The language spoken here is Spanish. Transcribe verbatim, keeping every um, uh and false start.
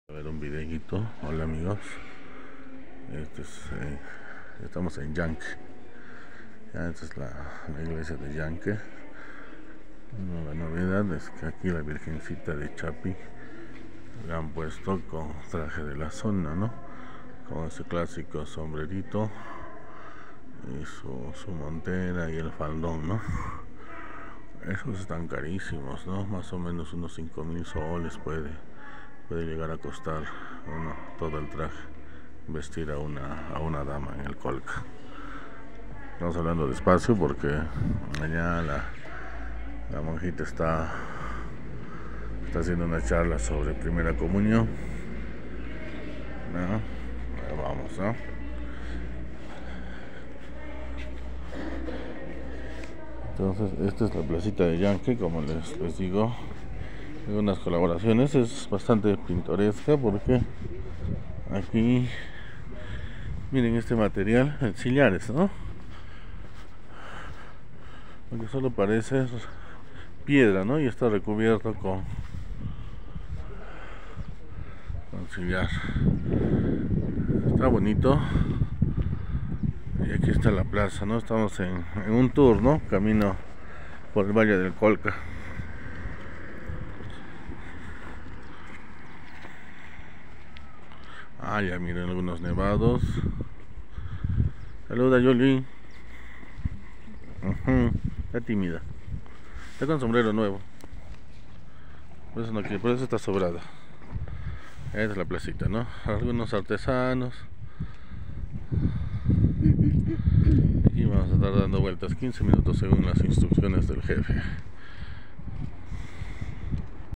A ver un videíto. Hola amigos, este es, eh, estamos en Yanque. Ya, esta es la, la iglesia de Yanque. Bueno, la novedad es que aquí la Virgencita de Chapi la han puesto con traje de la zona, ¿no? Con ese clásico sombrerito y su, su montera y el faldón, ¿no? Esos están carísimos, ¿no? Más o menos unos cinco mil soles puede puede llegar a costar uno, todo el traje, vestir a una, a una dama en el Colca. Estamos hablando despacio porque allá la, la monjita está, está haciendo una charla sobre primera comunión, ¿no? Ahí vamos, ¿no? Entonces, esta es la placita de Yanque, como les, les digo. Unas colaboraciones, es bastante pintoresca porque aquí miren este material, el sillares, ¿no? Aunque solo parece piedra, ¿no? Y está recubierto con con sillar. Está bonito. Y aquí está la plaza, ¿no? Estamos en, en un tour, ¿no? Camino por el Valle del Colca. Ah, ya miren algunos nevados. Saluda, Yoli. Uh-huh. Está tímida. Está con sombrero nuevo. Por eso no quiere, por eso está sobrada. Esta es la placita, ¿no? Algunos artesanos. Aquí vamos a estar dando vueltas quince minutos según las instrucciones del jefe.